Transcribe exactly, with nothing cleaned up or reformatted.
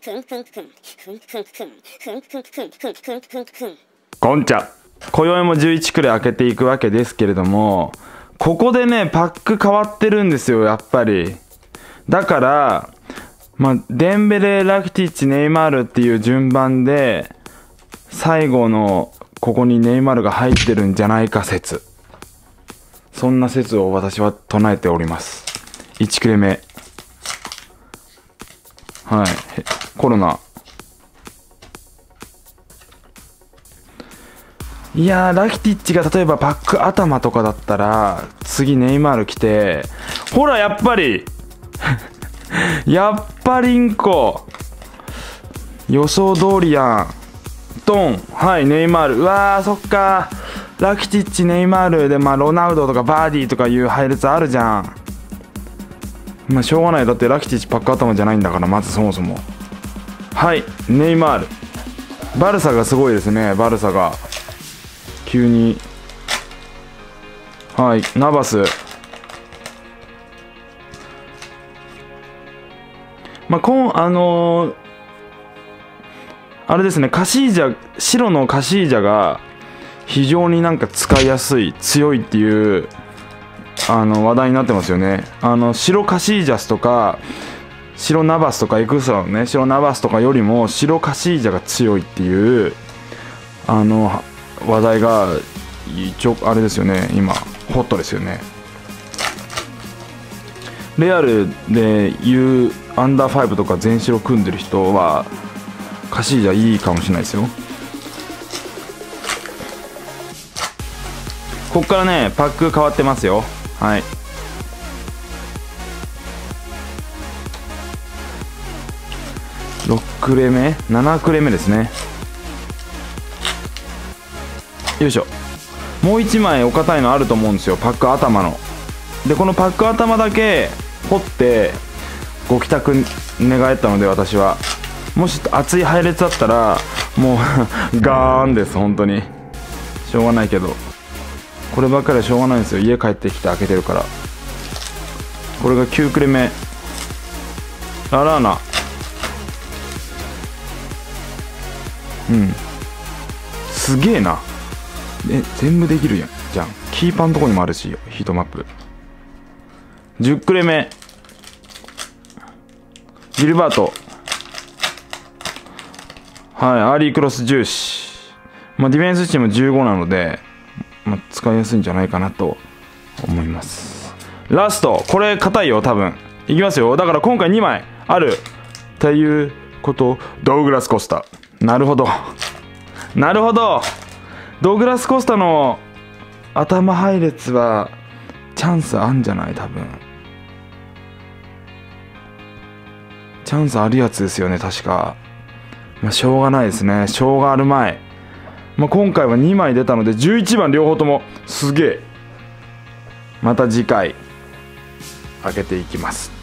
ゴンチャ。今宵もじゅういちクレ開けていくわけですけれども、ここでね、パック変わってるんですよ、やっぱり。だから、まあ、デンベレ、ラキティッチ、ネイマールっていう順番で、最後のここにネイマールが入ってるんじゃないか説。そんな説を私は唱えております。いちクレ目。はい。コロナ。いやー、ラキティッチが例えばパック頭とかだったら、次ネイマール来て、ほら、やっぱりやっぱりんこ予想通りやん。ドン。はい、ネイマール。うわー、そっかー。ラキティッチ、ネイマールで、まあ、ロナウドとかバーディーとかいう配列あるじゃん。まあ、しょうがない。だってラキティッチパック頭じゃないんだから、まずそもそも。はい、ネイマール。バルサがすごいですね、バルサが。急に。はい、ナバス。まあ、こん、あのー、あれですね、カシージャ、白のカシージャが非常になんか使いやすい、強いっていう、あの、話題になってますよね。あの、白カシージャスとか、白ナバスとか、エクストラのね、白ナバスとかよりも、白カシージャが強いっていう、あの、話題が、一応、あれですよね、今、ホットですよね。レアルでいうアンダーファイブとか全白組んでる人はカシージャいいかもしれないですよ。こっからねパック変わってますよ。はい、ろくクレ目ななクレ目ですね。よいしょ。もういちまいお堅いのあると思うんですよ、パック頭の。でこのパック頭だけ掘ってご帰宅願えたので、私はもし熱い配列だったらもうガーンです。本当にしょうがないけど、こればっかりはしょうがないんですよ。家帰ってきて開けてるから。これがきゅうクレ目ララーナ。うんすげえな。え全部できるやんじゃん。キーパーのとこにもあるし、ヒートマップ。じゅっクレ目ギルバート。はい、アーリークロス重視。まあ、ディフェンス値もじゅうごなので、まあ、使いやすいんじゃないかなと思います。ラスト、これ硬いよ多分。いきますよ。だから今回にまいあるということ。ドウグラス・コスタ。なるほどなるほど。ドウグラス・コスタの頭配列はチャンスあんじゃない？多分チャンスあるやつですよね、確か。まあ、しょうがないですね。しょうがある前。まあ、今回はにまい出たので、じゅういちばん両方ともすげえ。また次回、開けていきます。